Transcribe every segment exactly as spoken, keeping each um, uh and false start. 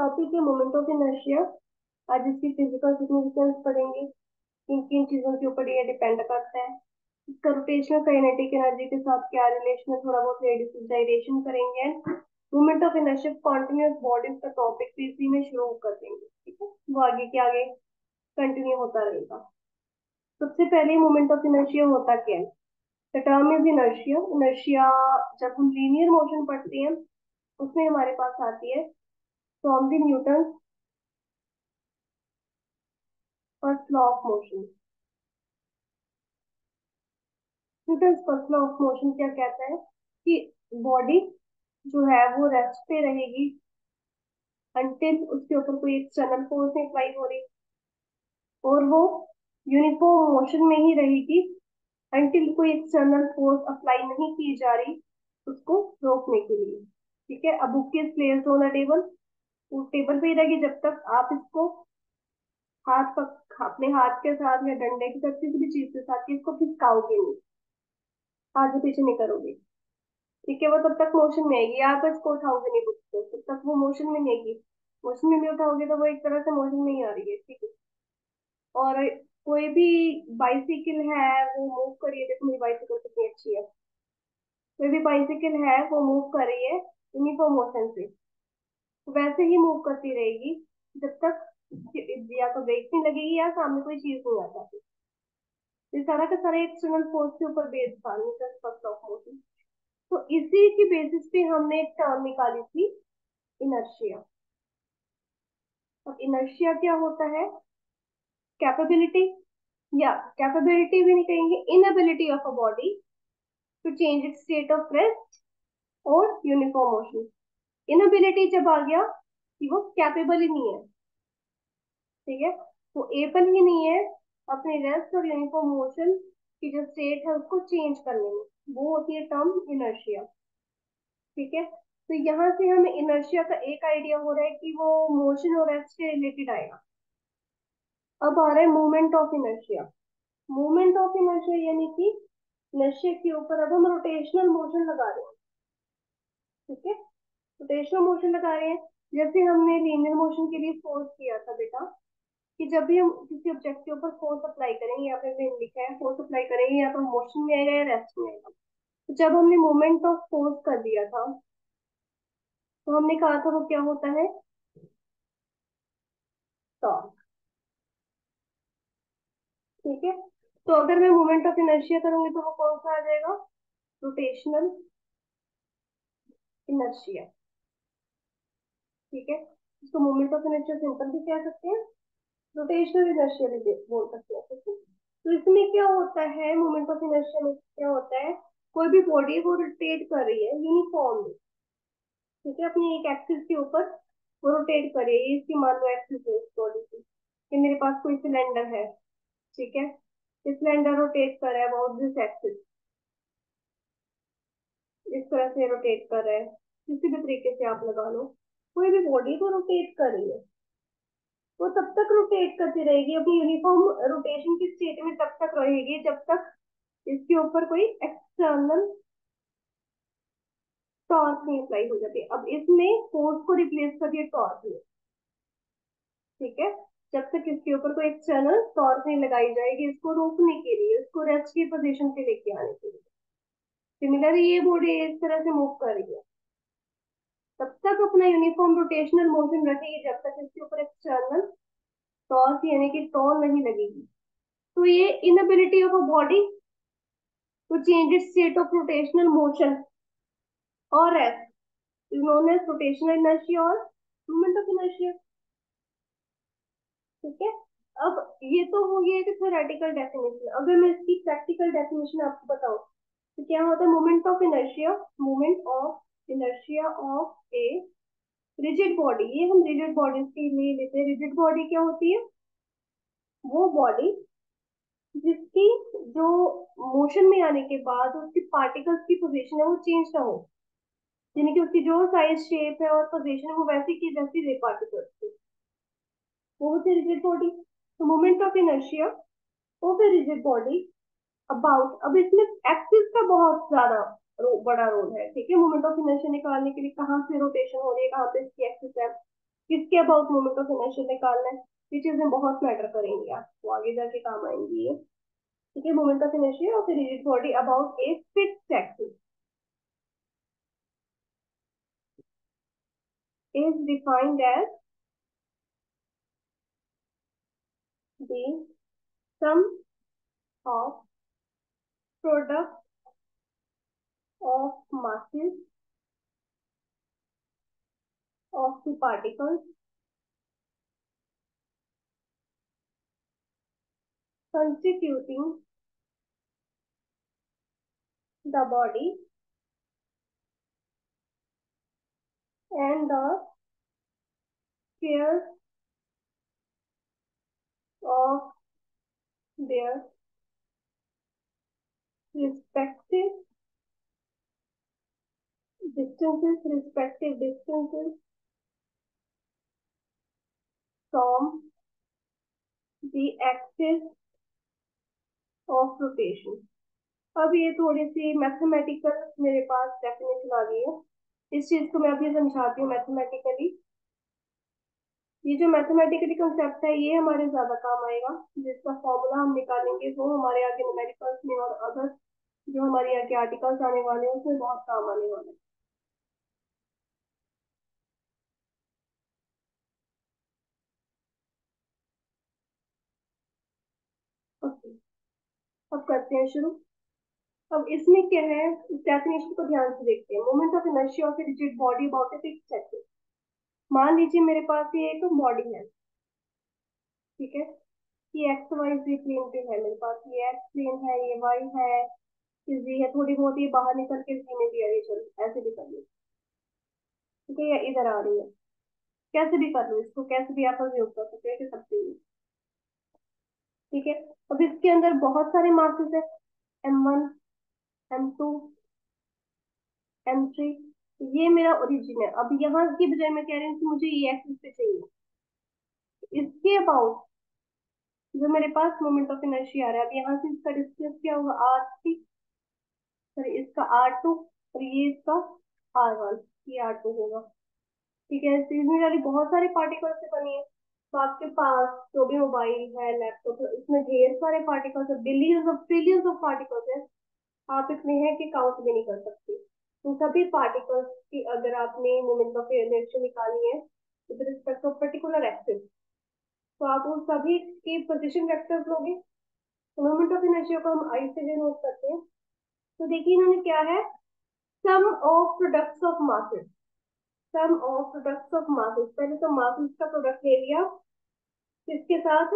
Topic है moment of inertia. आज इसकी फिजिकल सिग्निफिकेंस पढ़ेंगे, किन किन चीजों के ऊपर ये डिपेंड करता है, इसका रोटेशनल काइनेटिक एनर्जी के साथ क्या रिलेशन है, थोड़ा बहुत डायरेक्शन करेंगे। Moment of inertia continuous bodies का टॉपिक भी इसी में शुरू कर देंगे, ठीक है। वो आगे के आगे कंटिन्यू होता रहेगा। सबसे पहले मोमेंट ऑफ इनर्शिया होता क्या है? The term is inertia. Inertia जब हम लीनियर मोशन पढ़ते हैं उसमें हमारे पास आती है from the Newton first law of motion. Newton first law of motion क्या कहता है कि बॉडी जो है वो रेस्ट पे रहेगी अंटिल उसके ऊपर कोई एक्सटर्नल फोर्स नहीं अप्लाई हो रही, और वो यूनिफॉर्म मोशन में ही रहेगी अंटिल कोई एक्सटर्नल फोर्स अप्लाई नहीं की जा रही उसको रोकने के लिए। ठीक है, अब book is placed on the table. वो टेबल पे ही रहेगी जब तक आप इसको हाथ पक अपने हाथ के साथ या डंडे के साथ किसी भी चीज के साथ इसको खिसकाओगे नहीं, आगे पीछे नहीं करोगे। ठीक है, वो तब तक मोशन में आएगी, आप इसको उठाओगे नहीं बुक को तब तक वो मोशन में नहीं आएगी। मोशन में भी उठाओगे तो वो एक तरह से मोशन में ही आ रही है, ठीक है। और कोई भी बाइसिकल है वो मूव करिए, देखो मेरी बाइसिकल कितनी अच्छी है। कोई भी बाइसिकल है वो मूव कर रही है यूनिफॉर्म मोशन से, तो वैसे ही मूव करती रहेगी जब तक या तो ब्रेक नहीं लगेगी या सामने कोई चीज नहीं आ जाती। ये सारा का सारा एक्सटर्नल फोर्स के ऊपर बेस्ड था Newton first law of motion. तो इसी की बेसिस पे हमने एक टर्म निकाली थी इनर्शिया। अब इनर्शिया क्या होता है? कैपेबिलिटी, या कैपेबिलिटी भी नहीं कहेंगे, inability of a body to change its state of rest और यूनिफॉर्म मोशन। इनएबिलिटी जब आ गया कि वो कैपेबल ही नहीं है, ठीक है, वो एबल ही नहीं है अपने रेस्ट और यूनिफॉर्म मोशन की जो स्टेट है उसको चेंज करने में, वो होती है टर्म इनर्शिया। ठीक है, तो यहाँ से हमें इनर्शिया का एक आइडिया हो रहा है कि वो मोशन और रेस्ट से रिलेटेड आएगा। अब आ रहा है movement of inertia. Movement of inertia यानी कि इनर्शिया के ऊपर अब हम रोटेशनल मोशन लगा रहे हैं, ठीक है। रोटेशनल मोशन लगा रहे हैं, जैसे हमने लीनियर मोशन के लिए फोर्स किया था बेटा, कि जब भी हम किसी ऑब्जेक्ट के ऊपर फोर्स अप्लाई करेंगे, यहाँ पे मैंने लिखा है फोर्स अप्लाई करेंगे या तो मोशन में आएगा या रेस्ट में आएगा। तो जब हमने मोमेंट ऑफ फोर्स कर दिया था तो हमने कहा था वो क्या होता है? टॉर्क। ठीक है, तो अगर मैं मोमेंट ऑफ इनर्शिया करूंगी तो वो कौन सा आ जाएगा? Rotational inertia. ठीक है, इसको मोमेंट ऑफ इनर्शिया सिंपल भी कह सकते हैं, रोटेशनल इनर्शिया भी बोल सकते हैं, ठीक है। तो इसमें क्या होता है, मोमेंट ऑफ इनर्शिया में क्या होता है, कोई भी बॉडी वो रोटेट कर रही है यूनिफॉर्मली, ठीक है, अपनी एक एक्सिस के ऊपर वो रोटेट कर रही है। ये इसकी मान लो एक्सिस है इस बॉडी की, कि मेरे पास कोई सिलेंडर है, ठीक है, ये सिलेंडर रोटेट कर रहा है अबाउट दिस एक्सिस, इस तरह से रोटेट कर रहा है, किसी भी तरीके से आप लगा लो, कोई भी बॉडी को रोटेट कर रही है, वो तब तक रोटेट करती रहेगी अपनी यूनिफॉर्म रोटेशन की स्टेट में तब तक रहेगी जब तक इसके ऊपर कोई एक्सटर्नल टॉर्क नहीं अप्लाई हो जाती। अब इसमें फोर्स को रिप्लेस कर दिया टॉर्क में, ठीक है। जब तक इसके ऊपर कोई एक्सटर्नल टॉर्क नहीं लगाई जाएगी इसको रोकने के लिए, इसको रेस्ट की पोजीशन पे लेके आने के लिए, सिमिलरली ये बॉडी इस तरह से मूव कर रही है, तब तक अपना यूनिफॉर्म रोटेशनल मोशन रखेगी जब तक इसके ऊपर एक्सटर्नल टॉर्क यानी कि टॉर्क नहीं लगेगी। तो ये inability of a body to change its state of rotational motion और rest is known as rotational inertia और मोमेंट ऑफ इनर्शिया। ठीक है, अब ये तो हो गया कि थ्योरेटिकल डेफिनेशन। अगर मैं इसकी प्रैक्टिकल डेफिनेशन आपको बताऊं तो क्या होता है moment of inertia? Moment of inertia of a rigid body, ये हम रिजिड बॉडीज के लिए लेते हैं। रिजिड बॉडी क्या होती है? वो बॉडी जिसकी जो मोशन में आने के बाद उसकी पार्टिकल्स की पोजीशन है वो चेंज ना हो, यानी कि उसकी जो साइज शेप है और पोजीशन है वो वैसी की वैसी रहे पार्टिकल्स की, वो होती है रिजिड बॉडी। तो moment of inertia of a rigid body about, अब इसमें एक्सिस का बहुत ज्यादा रो, बड़ा रोल है, ठीक है। मोमेंट ऑफ इनर्शिया निकालने के लिए कहाँ से रोटेशन हो रही है, कहाँ पे इसकी एक्सिस है, किसके अबाउट मोमेंट ऑफ इनर्शिया निकालना है, ये चीजें बहुत मैटर करेंगी, आपको आगे जाके काम आएंगी ये। ठीक है, moment of inertia of a rigid body about a fixed axis is defined as the sum of product of masses of the particles constituting the body and the squares of their respective distances respective distances from the axis of rotation। अब ये थोड़ी सी mathematical मेरे पास definition आ गई है, इस चीज को मैं अभी समझाती हूँ मैथमेटिकली। ये जो मैथमेटिकली कंसेप्ट है ये हमारे ज्यादा काम आएगा, जिसका फॉर्मूला हम निकालेंगे वो हमारे आगे न्यूमेरिकल्स में और अदर जो हमारे आगे आर्टिकल्स आने वाले हैं उसमें बहुत काम आने वाले हैं। ओके, अब करते हैं शुरू। अब इसमें क्या है, इस डेफिनेशन को ध्यान से देखते हैं। Moment of inertia of a rigid body about a fixed axis. मान लीजिए मेरे पास ये एक बॉडी है, ठीक है, ये एक्स वाई जी प्लेन पे है, मेरे पास ये एक्स प्लेन है, ये वाई है, ये जी है, थोड़ी बहुत ये बाहर निकल के जी में भी आ रही है, चलो ऐसे भी कर लो, ठीक है, या इधर आ रही है, कैसे भी कर लो, इसको कैसे भी आप यूज कर सकते हैं कि सकते हैं। ठीक है, अब इसके अंदर बहुत सारे मासेस है, M one, M two, M three. ये मेरा ओरिजिन है। अब यहाँ की बजाय मैं कह रही हूँ कि मुझे ये एक्सिस पे चाहिए, इसके अबाउट जो मेरे पास मोमेंट ऑफ इनर्शिया आ रहा है, अब यहाँ से इसका डिस्टेंस क्या होगा, आर थ्री, सॉरी इसका आर टू, और ये इसका आर वन, ये आर टू होगा। ठीक है, सीजन वाली बहुत सारे पार्टिकल्स से बनी है, तो आपके पास जो भी मोबाइल है, लैपटॉप है, इसमें ढेर सारे पार्टिकल्स है, billions of trillions of particles है, आप इतने हैं कि काउंट भी नहीं कर सकते। तो सभी पार्टिकल्स की अगर आपने मोमेंट ऑफ इनर्शिया निकाली है with respect of particular axis, तो आप उन सभी के पोजीशन वेक्टर्स लोगे, तो मोमेंट ऑफ इनर्शिया को हम आई से डिनोट करते हैं। तो देखिए इन्होंने क्या है, sum of products of masses, sum of products of masses, पहले तो मासेस का प्रोडक्ट ले लिया, किसके साथ,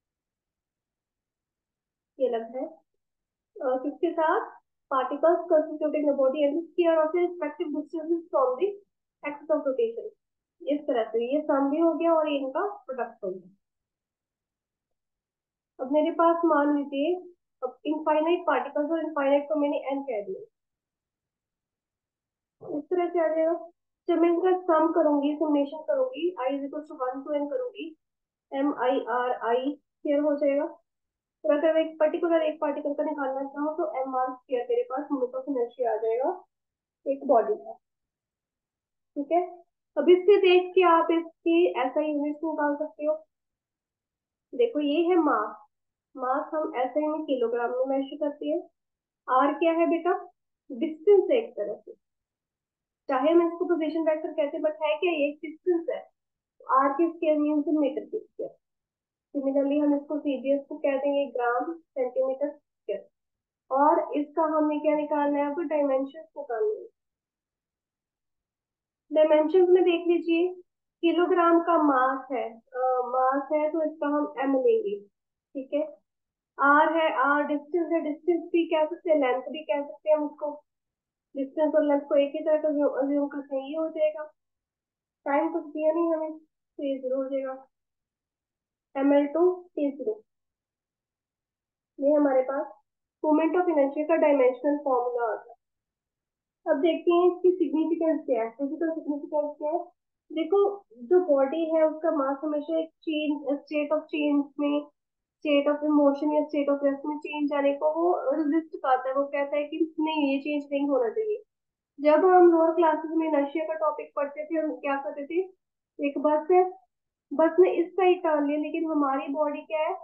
ये लग है, अ, किसके साथ, particles constituting the body and the sphere of the respective distances from the axis of rotation। इस तरह से ये सम भी हो गया और ये इनका प्रोडक्ट हो गया। अब मेरे पास मान लीजिए, अब इनफाइनाइट पार्टिकल्स और इनफाइनाइट को मैंने एन कह दिया, इस तरह से आ जाएगा। जब मैं इनका सम करूंगी, समेशन करूंगी, I is equal to one to N करूंगी, M I R I square हो जाएगा। और अगर मैं एक पर्टिकुलर एक पार्टिकल का निकालना चाहूँ तो एम आर स्क्वायर मेरे पास मोमेंट ऑफ इनर्शिया आ जाएगा एक बॉडी का। ठीक है, अब इससे देख के आप इसकी ऐसा यूनिट निकाल सकते हो। देखो ये है मास, मास हम ऐसे ही में किलोग्राम में मेजर करते हैं। आर क्या है बेटा, डिस्टेंस है एक तरह से, चाहे हम इसको पोजीशन वेक्टर कहते हैं, बट है क्या, ये डिस्टेंस है। आर के स्क्वायर मीन्स मीटर के स्क्वायर। सिमिलरली हम इसको सीजीएस को कह देंगे ग्राम सेंटीमीटर स्क्वायर। और इसका हमें क्या निकालना है, आपको डायमेंशन निकालना है। डायमेंशन में देख लीजिए, किलोग्राम का मास है, मास है तो इसका हम एम लेंगे। ठीक है, आर है, आर डिस्टेंस है, डिस्टेंस भी कह सकते हैं, लेंथ भी कह सकते हैं हम उसको। डिस्टेंस और लेंथ को एक ही तरह का अज्यूम करते हैं, ये हो जाएगा। टाइम कुछ दिया नहीं हमें, तो ये जीरो हो जाएगा, M L two T zero. ये हमारे पास मोमेंट ऑफ इनर्शिया का डायमेंशनल फॉर्मूला आ गया। अब देखते हैं इसकी सिग्निफिकेंस क्या है, फिजिकल सिग्निफिकेंस क्या है। देखो, जो बॉडी है उसका मास हमेशा एक चेंज, स्टेट ऑफ चेंज में, स्टेट ऑफ मोशन या स्टेट ऑफ रेस्ट में चेंज आने को वो रेजिस्ट करता है, वो कहता है कि नहीं ये चेंज नहीं होना चाहिए। जब हम लोअर क्लासेस में इनर्शिया का टॉपिक पढ़ते थे हम क्या करते थे, एक बस है, बस ने इस साइड टर्न लिया, लेकिन हमारी बॉडी क्या है,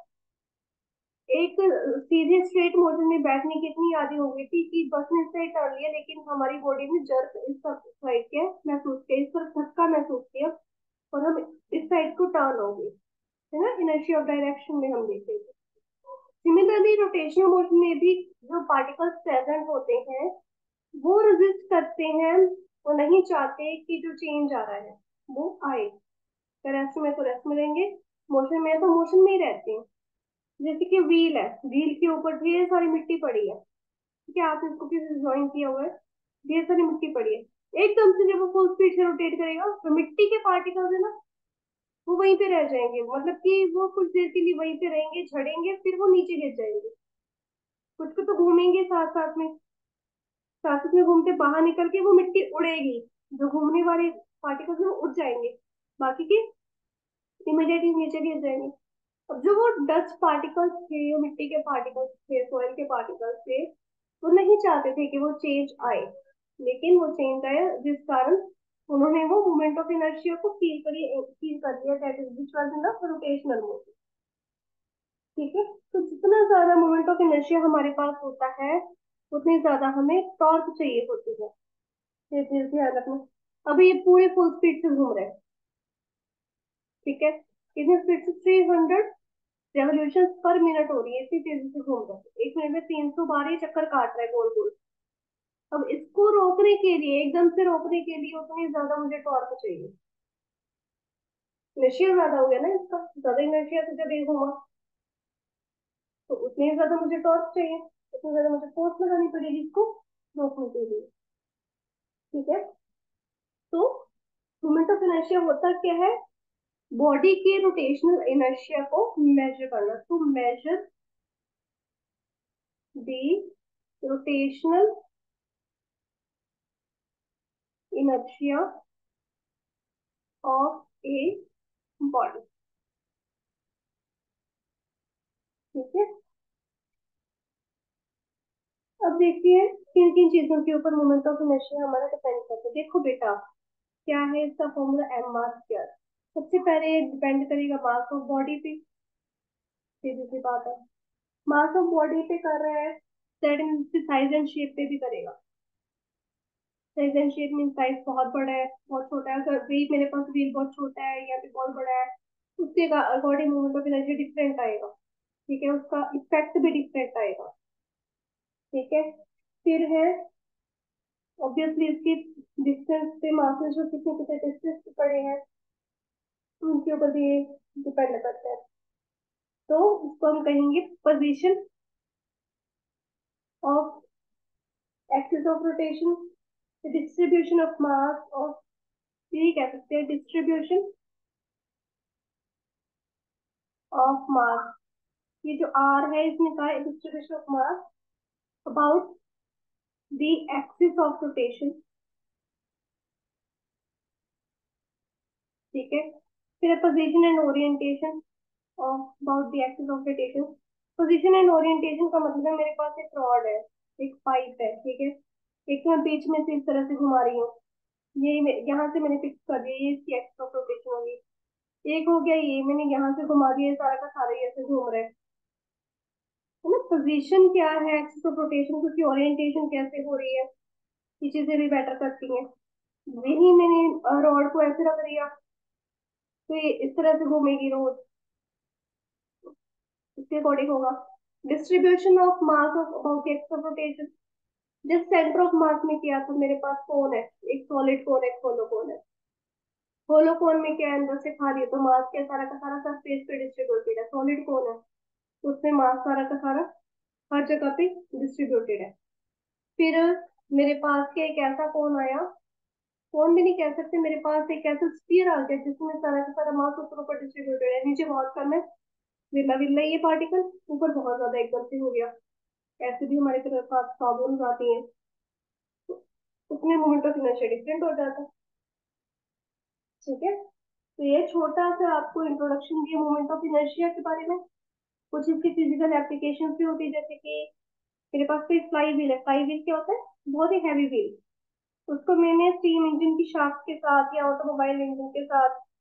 एक सीधे स्ट्रेट मोशन में बैठने की इतनी आदी हो गई थी कि बस ने इस साइड टर्न लिया, लेकिन हमारी बॉडी ने जर्क इस साइड के महसूस किया, इस पर धक्का महसूस किया, और हम इस साइड को टर्न हो गए, है ना, इनर्शिया ऑफ डायरेक्शन में हम देख रहे थे। सिमिलरली रोटेशनल मोशन में भी जो पार्टिकल्स प्रेजेंट होते हैं वो रेजिस्ट करते हैं, वो नहीं चाहते कि जो चेंज आ रहा है वो आए। रेस्ट में तो रेस्ट में रहेंगे, मोशन में है तो मोशन में ही रहते हैं। जैसे कि व्हील है, व्हील के ऊपर ढेर सारी मिट्टी पड़ी है, ठीक है, आपने इसको किसी से ज्वाइन किया हुआ है, ढेर सारी मिट्टी पड़ी है, एकदम से जब वो फुल स्पीड से रोटेट करेगा तो मिट्टी के पार्टिकल्स है ना, वो वहीं पे रह जाएंगे, मतलब कि वो कुछ देर के लिए वहीं पे रहेंगे, झड़ेंगे, फिर वो नीचे गिर जाएंगे। कुछ को तो घूमेंगे साथ साथ में, साथ साथ में घूमते बाहर निकल के वो मिट्टी उड़ेगी, जो घूमने वाले पार्टिकल्स है वो उड़ जाएंगे, बाकी के इमीडिएटली नीचे गिर जाएंगे। अब जो वो डस्ट पार्टिकल्स थे, वो मिट्टी के पार्टिकल्स थे, सॉइल के पार्टिकल्स थे, वो नहीं चाहते थे कि वो चेंज आए, लेकिन वो चेंज आया, जिस कारण उन्होंने वो मोमेंट ऑफ इनर्शिया को फील करी फील कर लिया, that is which was in the rotational motion. ठीक है, तो जितना ज्यादा मोमेंट ऑफ इनर्शिया हमारे पास होता है, उतनी ज्यादा हमें टॉर्क चाहिए होती है। ये चीज ध्यान रखना। अभी ये पूरे फुल स्पीड से घूम रहे हैं, ठीक है, कितनी स्पीड से, three hundred revolution per minute हो रही है, इतनी तेजी से घूम रहा है, एक मिनट में तीन सौ बारह चक्कर काट रहा है गोल गोल। अब इसको रोकने के लिए, एकदम से रोकने के लिए उतनी ज्यादा मुझे टॉर्क चाहिए, इनर्शिया ज्यादा हो गया ना इसका, ज्यादा इनर्शिया से जब ये घूमा, तो उतनी ज्यादा मुझे टॉर्क चाहिए, उतनी ज्यादा मुझे फोर्स लगानी पड़ेगी इसको रोकने के लिए। ठीक है, तो मोमेंट ऑफ इनर्शिया होता क्या है, बॉडी के रोटेशनल इनर्शिया को मेजर करना, to measure the rotational inertia of a body. ठीक है, अब देखिए किन किन चीजों के ऊपर मोमेंट ऑफ इनर्शिया हमारा डिपेंड करता है। देखो बेटा, क्या है इसका फॉर्मूला, एम मास स्क्वायर। सबसे पहले डिपेंड करेगा मास ऑफ बॉडी पे, सीधी सी बात है, मास ऑफ बॉडी पे कर रहा है, that means size and shape पे भी करेगा। Size and shape mean size बहुत बड़ा है, बहुत छोटा है, अगर वेट मेरे पास व्हील बहुत छोटा है या फिर बहुत बड़ा है, उसके according moment of energy different आएगा। ठीक है, उसका इफेक्ट भी डिफरेंट आएगा। ठीक है, फिर है ऑब्वियसली इसकी डिस्टेंस पे, मास में जो कितने कितने डिस्टेंस पे पड़े हैं उनके ऊपर भी डिपेंड करता है। तो इसको हम कहेंगे position of axis of rotation, distribution of mass of, ये कह सकते हैं डिस्ट्रीब्यूशन ऑफ मास। ये जो आर है इसमें कहा है distribution of mass about the axis of rotation. ठीक है, फिर position and orientation of about the axis of rotation. Position and orientation का मतलब है, मेरे पास एक रॉड है, एक पाइप है, ठीक है, एक मैं बीच में से इस तरह से घुमा रही हूँ, ये मैं- यहाँ से मैंने फिक्स कर दिया, ये इसकी एक्सिस ऑफ रोटेशन होगी। एक हो गया, ये मैंने यहाँ से घुमा दिया, ये सारा का सारा ये ऐसे घूम रहा है है ना। पोजीशन क्या है एक्सिस ऑफ रोटेशन, क्योंकि ओरिएंटेशन कैसे हो रही है, ये चीजें भी मैटर करती हैं। यही मैंने रॉड को ऐसे रख दिया तो ये इस तरह से घूमेगी रोड, इसके अकॉर्डिंग होगा। Distribution of mass of about axis of rotation, जिस सेंटर ऑफ मास में किया तो मेरे पास कौन है, एक सॉलिड कौन है, एक होलो कौन है। होलो कौन में क्या है, अंदर से खा रही है तो मास क्या सारा का सारा सरफेस पे डिस्ट्रीब्यूटेड है। सॉलिड कौन है, उसमें मास सारा का सारा हर जगह पे डिस्ट्रीब्यूटेड है। फिर मेरे पास क्या एक ऐसा कौन आया, कौन भी नहीं कह सकते, मेरे पास एक ऐसा स्फीयर आ गया जिसमें सारा का सारा मास ऊपर ऊपर डिस्ट्रीब्यूटेड है, नीचे बहुत कम है, विरला विरला ये पार्टिकल, ऊपर बहुत ज्यादा एकदम से हो गया। ऐसे भी हमारे पास प्रॉब्लम्स आती हैं, तो उसमें मोमेंट ऑफ इनर्शिया डिफरेंट हो जाता है। ठीक है, तो ये छोटा सा आपको इंट्रोडक्शन दिया मोमेंट ऑफ इनर्शिया के बारे में। कुछ इसकी फिजिकल एप्लीकेशन भी होती है, जैसे कि मेरे पास कोई फ्लाई व्हील है, फ्लाई व्हील क्या होता है, बहुत ही हैवी व्हील, उसको मैंने स्टीम इंजन की शाफ्ट के साथ या ऑटोमोबाइल इंजन के साथ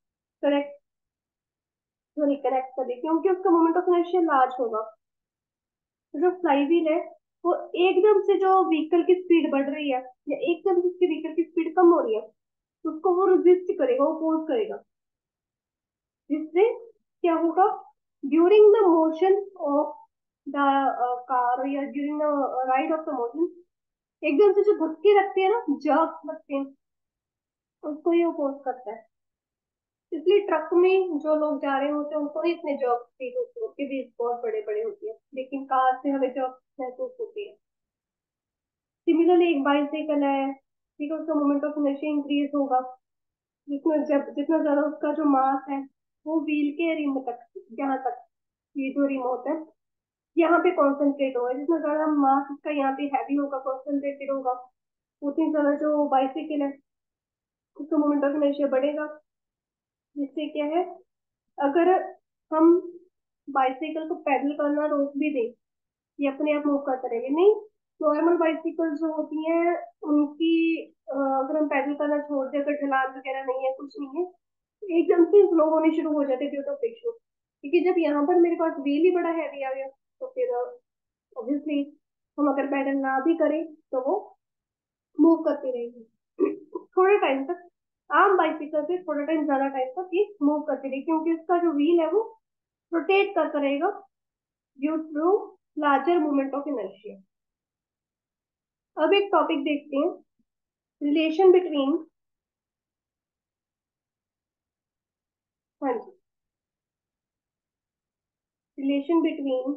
करेक्ट, सॉरी करेक्ट कर दी, क्योंकि उसका मोमेंट ऑफ इनर्शिया लार्ज होगा। तो जो फ्लाई व्हील है वो एकदम से जो व्हीकल की स्पीड बढ़ रही है या एकदम से उसकी व्हीकल की स्पीड कम हो रही है, उसको वो रेजिस्ट करेगा, वो अपोज करेगा, जिससे क्या होगा, during the motion of the car या during the ride of the motion, एकदम से जो धक्के लगते हैं ना, जर्क लगते हैं, उसको ये अपोज करता है। इसलिए ट्रक में जो लोग जा रहे होते हैं उनको ही इतने जर्क फील होते हैं, उनके भी बहुत बड़े बड़े होती है, लेकिन कार से हमें जर्क महसूस होती है। सिमिलरली एक बाइसाइकिल है, ठीक है, उसका मोमेंट ऑफ इनर्शिया इंक्रीज होगा, जिसमें जब जितना ज्यादा उसका जो मास है वो व्हील के रिम तक, यहाँ तक, ये जो रिमोट है यहाँ पे कॉन्सेंट्रेट होगा, जितना ज्यादा मास इसका यहाँ पे हैवी होगा, कॉन्सेंट्रेटेड होगा, उतनी ज्यादा जो बाइसाइकिल है उसका मोमेंट ऑफ इनर्शिया बढ़ेगा। जिससे क्या है, अगर हम बाइसाइकिल को पैडल करना रोक भी दें, ये अपने आप मूव करता रहेगा नहीं। नॉर्मल बाइसाइकिल जो होती हैं उनकी अ, अगर हम पैडल करना छोड़ दें, अगर ढलान वगैरह नहीं है, कुछ नहीं है, तो एकदम से स्लो होने शुरू हो जाते ड्यू टू फ्रिक्शन, क्योंकि जब यहाँ पर मेरे पास व्हील ही बड़ा हैवी आ गया, तो फिर ऑब्वियसली हम अगर पैडल ना भी करें तो वो मूव करती रहेगी थोड़े टाइम तक। आम बाइसाइकिल से थोड़ा टाइम, ज्यादा टाइम तक ये मूव करती रहेगी, क्योंकि इसका जो व्हील है वो रोटेट करता रहेगा due to larger moment of inertia. अब एक टॉपिक देखते हैं, रिलेशन बिटवीन, हाँ जी, relation between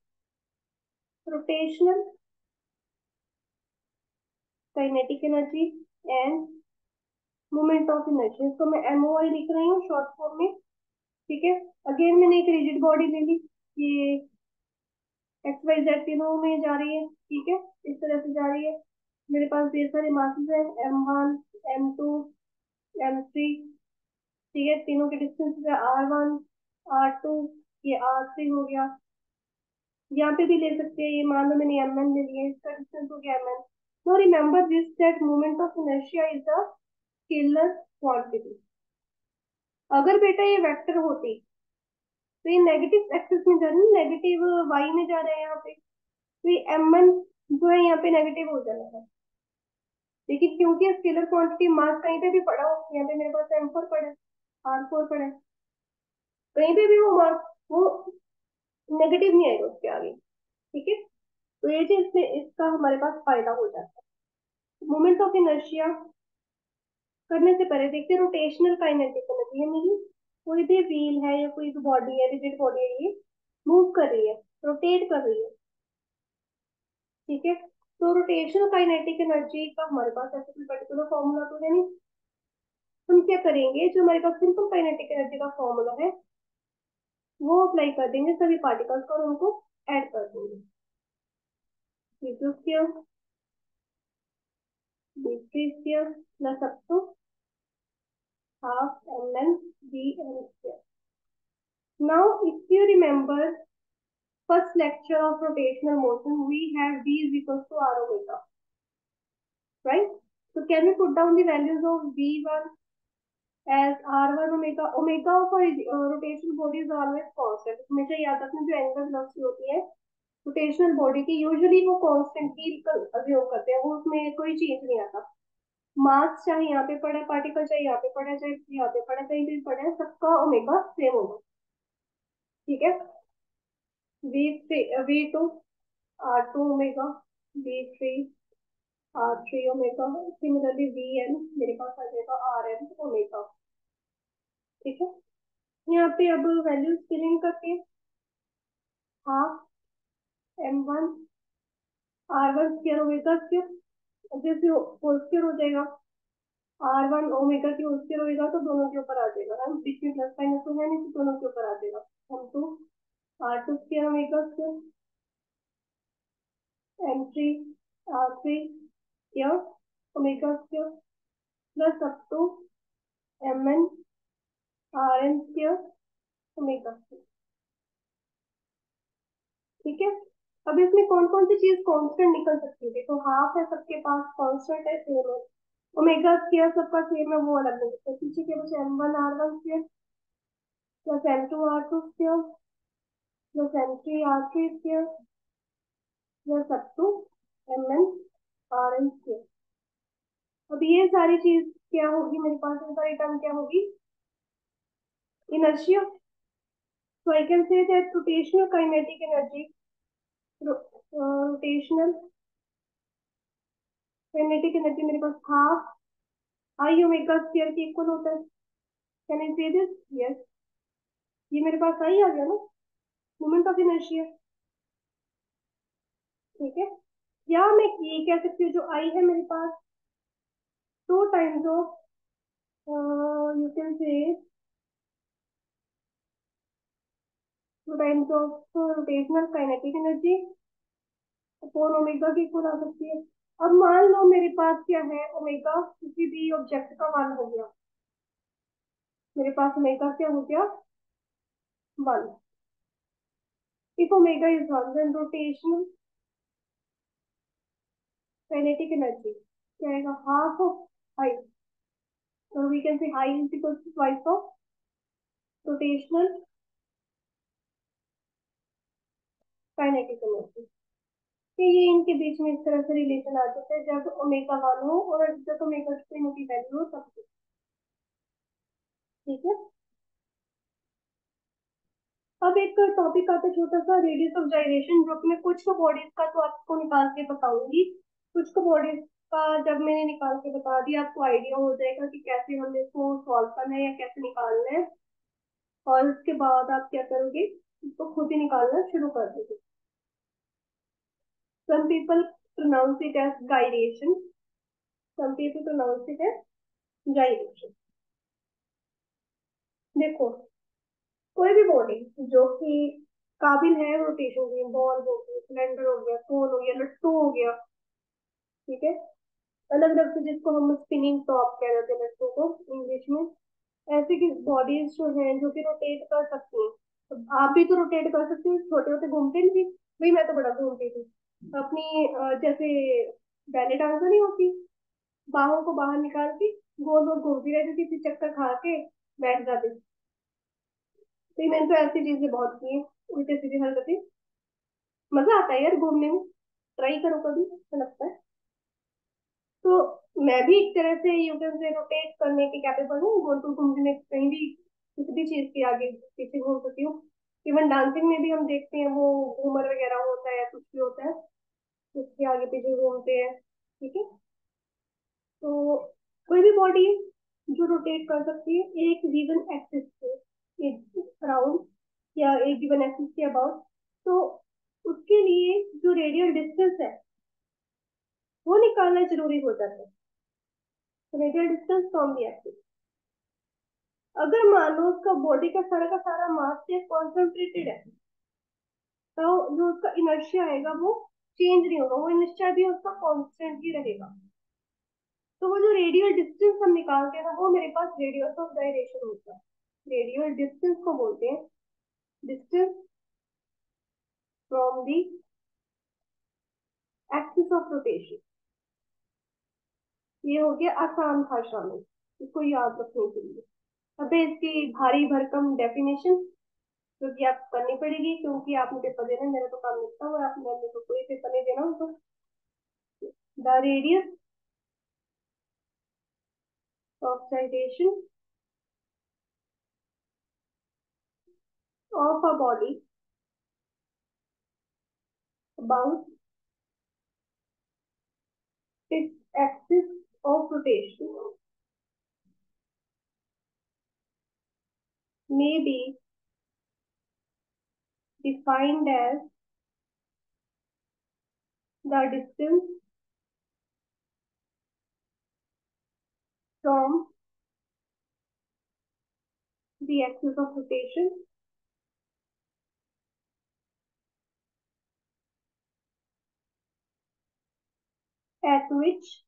rotational kinetic energy and moment of inertia. इसको मैं एमओआई लिख रही हूँ शॉर्ट फॉर्म में, ठीक है। अगेन मैंने एक रिजिड बॉडी ले ली, ये एक्स वाई जेड तीनों में जा रही है, ठीक है, इस तरह से जा रही है। मेरे पास ढेर सारे मासेस हैं, m one, M two, M three, ठीक है, तीनों के डिस्टेंस है आर वन, आर टू, ये आर थ्री हो गया। यहाँ पे भी ले सकते हैं, ये मान लो मैंने एम एन ले लिया, इसका डिस्टेंस हो गया m n. No remember this that moment of inertia is a scalar quantity. अगर बेटा ये वेक्टर होती तो ये नेगेटिव एक्सिस में जा रही है, नेगेटिव वाई में जा रहा है यहाँ पे, तो ये एम वन जो है यहाँ पे नेगेटिव हो जाना है। लेकिन क्योंकि स्केलर क्वांटिटी मास कहीं पे भी पड़ा हो, यहाँ पे मेरे पास एम फोर पड़ा है, आर फोर पड़ा है, कहीं पे भी वो मास वो नेगेटिव नहीं आएगा उसके आगे, ठीक है। तो ये चीज से इसका हमारे पास फायदा हो जाता है। मोमेंट ऑफ इनर्शिया करने से पहले देखते हैं रोटेशनल काइनेटिक एनर्जी, यानी कोई भी व्हील है या कोई भी बॉडी है, रिजिड बॉडी है, ये मूव कर रही है, रोटेट कर रही है, ठीक है। तो रोटेशनल काइनेटिक एनर्जी का हमारे पास ऐसा कोई पर्टिकुलर फॉर्मूला तो है नहीं। हम क्या करेंगे, जो हमारे पास सिंपल काइनेटिक एनर्जी का फॉर्मूला है वो अप्लाई कर देंगे सभी पार्टिकल्स को और उनको ऐड कर देंगे। Square b square plus up to half m n b n square. Now, if you remember first lecture of rotational motion, we have v is equals to r omega, right? So can we put down the values of v one as r one omega? Omega of a uh, rotational body is always constant. हमेशा याद रखना, जो angular velocity होती है rotational body की, usually वो constant ही assume करते हैं, वो उसमें कोई चेंज नहीं आता। मास चाहे यहाँ पे पड़े, पार्टिकल चाहे यहाँ पे पड़े, चाहे यहाँ पे पड़े, कहीं भी पड़े, सबका ओमेगा सेम होगा, ठीक है। V three, v two r two omega, v three r three omega, similarly v n मेरे पास आ जाएगा आर एन ओमेगा, ठीक है। यहाँ पे अब वैल्यूज फिलिंग करके half m one r one square omega square, जैसे होल स्क्वायर हो जाएगा, आर वन ओमेगा की होल स्क्वायर होगा तो दोनों के ऊपर आ जाएगा, हम बीच में प्लस माइनस तो है नहीं, तो दोनों के ऊपर आ जाएगा। M two r two square omega square, m three r three square omega square plus up to m n r n square omega square, ठीक है। अब इसमें कौन कौन सी चीज कांस्टेंट निकल सकती है, देखो हाफ है सबके पास, कांस्टेंट है, सेम है। ओमेगा स्क्वायर सबका सेम है, वो अलग नहीं है, पीछे के बचे m one r one square, plus m two r two square plus m three r three square plus up to mn rn square। अब ये सारी चीज क्या होगी मेरे पास, ये सारी टर्म क्या होगी, inertia। So I can say that rotational kinetic energy, ro- uh, rotational kinetic energy मेरे पास हाफ आई ओमेगा स्क्वायर के इक्वल होता है। कैन आई से दिस? यस, ये मेरे पास आई आ गया ना, मोमेंट ऑफ इनर्शिया। ठीक है, या मैं ये कह सकती हूँ जो आई है मेरे पास, two times of, you can say two times of rotational kinetic energy upon omega की इक्वल आ सकती है। अब मान लो मेरे पास क्या है, ओमेगा किसी भी ऑब्जेक्ट का वन हो गया, मेरे पास ओमेगा क्या हो गया, one. If omega is one then rotational kinetic energy क्या आएगा, half of I. So we can say I is equal to twice of rotational kinetic energy। तो ये इनके बीच में इस तरह से रिलेशन आ जाता है जब ओमेगा वन हो और जब ओमेगा तीनों की वैल्यू हो तब से। ठीक है, अब एक टॉपिक आता है छोटा सा, रेडियस ऑफ जाइरेशन, जो कि मैं कुछ को बॉडीज का तो आपको निकाल के बताऊंगी। कुछ को बॉडीज का जब मैंने निकाल के बता दिया आपको आइडिया हो जाएगा कि कैसे हमें इसको सॉल्व करना है या कैसे निकालना है, और उसके बाद आप क्या करोगे, इसको खुद ही निकालना शुरू कर दोगे। Some people pronounce it as gyration, some people pronounce it as gyration। देखो, कोई भी बॉडी जो कि काबिल है रोटेशन की, बॉल हो गया, सिलेंडर हो गया, कोन हो गया, लट्टू हो गया, ठीक है, अलग अलग से, जिसको हम स्पिनिंग टॉप कह रहे थे लट्टू को इंग्लिश में, ऐसे की बॉडीज जो हैं जो कि रोटेट कर सकती हैं। तो आप भी तो रोटेट कर सकते हो, छोटे होते घूमते नहीं थी भाई, मैं तो बड़ा घूमती थी अपनी, अ, जैसे बैले डांस नहीं होती, बाहों को बाहर निकाल के गोल गोल घूमती रहती थी, फिर चक्कर खा के बैठ जाती थी। तो मैंने तो ऐसी चीजें बहुत की हैं, उल्टे सीधे हरकतें। मजा आता है यार घूमने में, ट्राई करो कभी, अच्छा लगता है। तो मैं भी एक तरह से यू कैन से रोटेट करने के कैपेबल हूँ, गोल गोल घूमने में कहीं भी किसी भी चीज के आगे पीछे घूम सकती हूँ। इवन डांसिंग में भी हम देखते हैं वो घूमर वगैरह होता है या कुछ भी होता है, उसके आगे पीछे घूमते हैं। ठीक है, तो कोई भी बॉडी जो रोटेट कर सकती है एक गिवन एक्सिस पे, एक अराउंड या एक गिवन एक्सिस के अबाउट, तो उसके लिए जो रेडियल डिस्टेंस है वो निकालना जरूरी हो जाता है, radial distance from the axis. अगर मान लो उसका बॉडी का सारा का सारा मास से कॉन्सेंट्रेटेड है, तो जो उसका इनर्शिया आएगा वो चेंज नहीं होगा, वो इनर्शिया भी उसका कांस्टेंट ही रहेगा। तो वो जो रेडियल डिस्टेंस हम निकालते हैं ना, वो मेरे पास रेडियस ऑफ डायरेक्शन होता है। रेडियल डिस्टेंस को बोलते हैं distance from the axis of rotation. ये हो गया आसान भाषा में, इसको याद रखने के लिए। अब है इसकी भारी भरकम डेफिनेशन जो कि आप करनी पड़ेगी, क्योंकि आपने पेपर देना है, मेरा तो काम निपटा हुआ है, आप मेरे को कोई पेपर नहीं देना हो। The radius of gyration of a body about its axis of rotation may be defined as the distance from the axis of rotation at which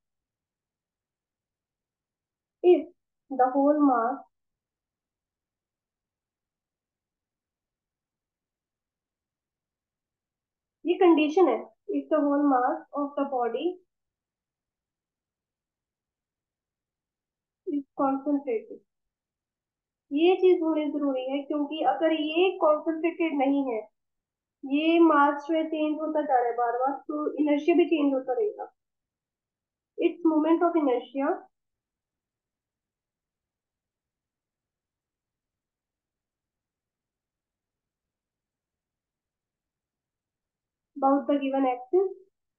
if the whole mass ये कंडीशन है, if the whole mass of the body is concentrated। ये चीज होनी जरूरी है, क्योंकि अगर ये कॉन्सेंट्रेटेड नहीं है, ये मास जो है चेंज होता जा रहा है बार बार, तो इनर्शिया भी चेंज होता रहेगा। Its moment of inertia about the given axis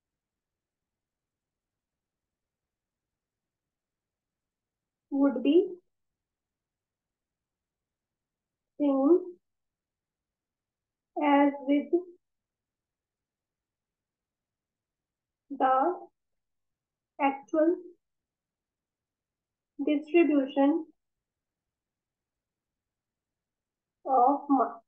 would be same as with the actual distribution of mass.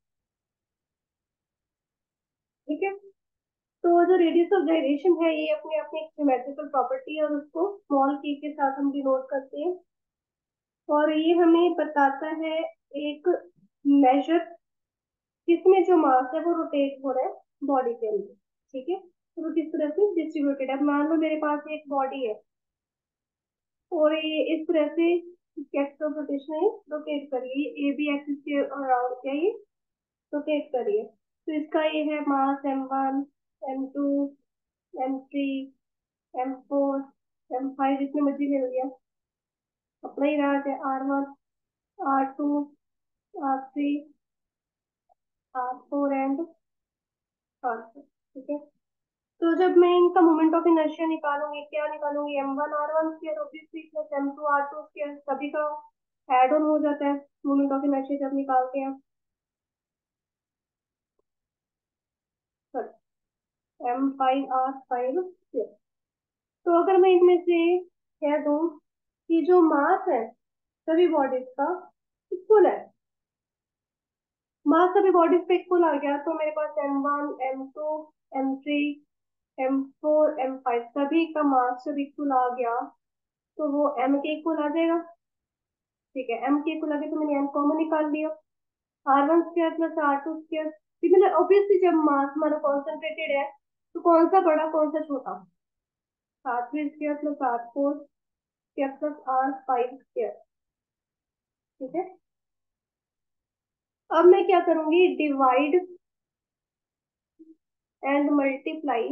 ठीक है। तो जो रेडियस ऑफ गायरेशन है, ये अपने अपनी एक सिमेट्रिकल प्रॉपर्टी है, और उसको स्मॉल के के साथ हम डिनोट करते हैं। और ये हमें बताता है एक मेजर, जिसमें जो मास है वो रोटेट हो रहा है बॉडी के अंदर। ठीक है, तो वो किस तरह से डिस्ट्रीब्यूटेड है। अब मान लो मेरे पास एक बॉडी है, और ये इस तरह से इसकी एक्सिस ऑफ रोटेशन है, रोटेट कर रही है, ए बी एक्सिस के अराउंड क्या ये रोटेट कर रही है। तो इसका ये है mass m one, M two, M three, m four, m five, जितने मर्जी ले लिया, अपना ही रहा है। R one, r two, r three, r four and r four. ठीक है। तो जब मैं इनका मोमेंट ऑफ इनर्शिया निकालूंगी, क्या निकालूंगी, m one r one square obviously plus m two r two square, सभी का एड ऑन हो जाता है मोमेंट ऑफ इनर्शिया जब निकालते हैं। M five r five square. तो अगर मैं इनमें से कह दूं कि जो मास है सभी बॉडीज का इक्वल है, मास सभी बॉडीज पे इक्वल आ गया, तो मेरे पास m one, M two, M three, m four, m five सभी का मास जब इक्वल आ गया, तो वो एम के इक्वल आ जाएगा। ठीक है, एम के इक्वल आ गया, तो मैंने एम कॉमन निकाल लिया। R one square plus r two square, मतलब ऑब्वियसली जब मास हमारा कॉन्सेंट्रेटेड है, तो कौन सा बड़ा कौन सा छोटा, r three square plus r four square plus r five square. ठीक है। अब मैं क्या करूंगी, divide and multiply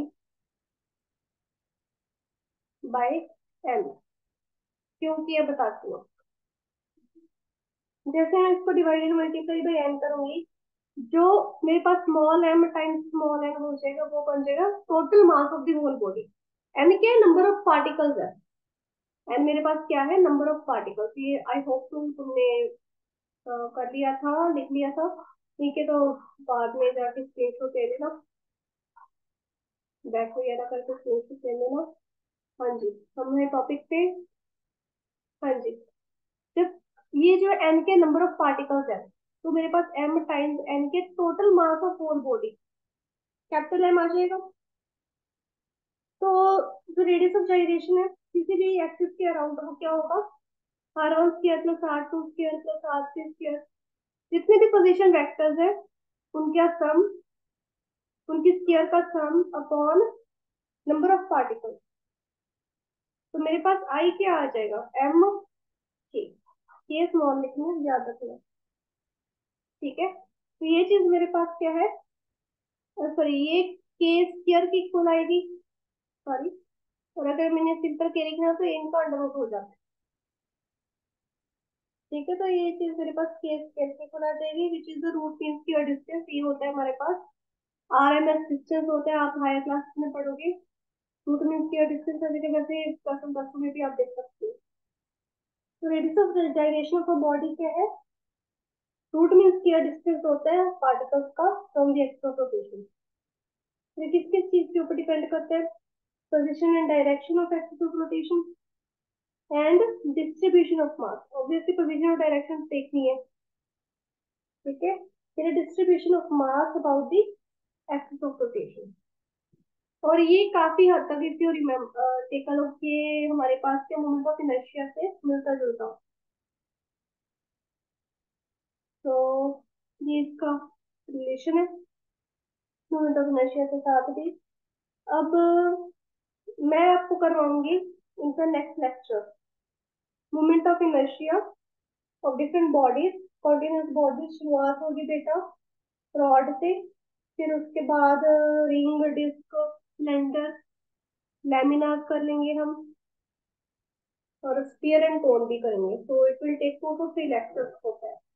by m. क्यों किया बताती हूँ। जैसे मैं इसको divide and multiply by n करूंगी, जो मेरे पास small m times small n हो जाएगा, वो बन जाएगा total mass of the whole body. M क्या है, नंबर ऑफ पार्टिकल्स है। एन मेरे पास क्या है, नंबर ऑफ पार्टिकल्स। ये आई होप तुम तुमने अ, कर लिया था, लिख लिया था। ठीक है, तो बाद में जाके स्क्रीनशॉट ले लेना, बैक वगैरह करके स्क्रीनशॉट ले लेना। हाँ जी, हम है टॉपिक पे। हाँ जी। जब ये जो एन के नंबर ऑफ पार्टिकल्स है, तो मेरे पास एम टाइम्स एन के total mass of whole body, capital m आ जाएगा। तो जो रेडियस ऑफ जाइरेशन है किसी भी एक्सिस के अराउंड, वो क्या होगा, r one square plus r two square plus r three square. जितने भी पोजीशन वेक्टर्स है, उनका सम, उनकी स्क्वायर का sum upon number of particles. तो मेरे पास आई क्या आ जाएगा, एम के। के स्मॉल लिखना, याद रखना। ठीक है, तो ये चीज मेरे पास क्या है, सॉरी, ये के स्क्वायर की इक्वल आएगी। सॉरी, और अगर मैंने सिंपल के लिखना, तो इनका अंडर रूट हो जाता है। ठीक है, तो ये चीज मेरे पास के स्क्वायर की इक्वल आ जाएगी, which is the root mean square distance. ये होता है हमारे पास आर एम एस डिस्टेंस होता है, आप हायर क्लास में पढ़ोगे। रूट मीन स्क्वायर डिस्टेंस वैसे वैसे क्लास दस में भी आप देख सकते हो। तो radius of direction of a body क्या है, रूट मीन स्क्वायर डिस्टेंस होता है पार्टिकल्स का from the axis of rotation. ये किस किस चीज के ऊपर डिपेंड करता है, position and direction of axis of rotation and distribution of mass. Obviously position और डायरेक्शन देखनी है। ठीक है, फिर distribution of mass about the axis of rotation. और ये काफी हद तक, if you remember take a look, ये हमारे पास के मोमेंट ऑफ इनर्शिया से मिलता जुलता हो। तो ये इसका रिलेशन है मोमेंट ऑफ इनर्शिया के साथ भी। अब मैं आपको करवाऊंगी इनका next lecture, moment of inertia of different bodies continuous body शुरुआत होगी बेटा रॉड से, फिर उसके बाद रिंग, डिस्क, सिलेंडर, लैमिनार कर लेंगे हम, और स्फीयर एंड कोन भी करेंगे। So it will take two two three lectures होता है।